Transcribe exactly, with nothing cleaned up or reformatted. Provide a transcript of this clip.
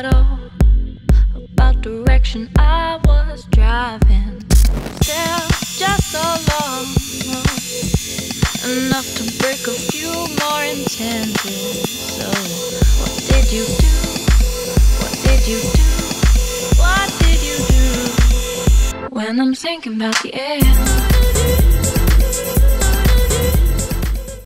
shadow about direction I was driving. Still just so long, enough to break a few more intended. So what did you do? What did you do? What did you do? When I'm thinking about the end.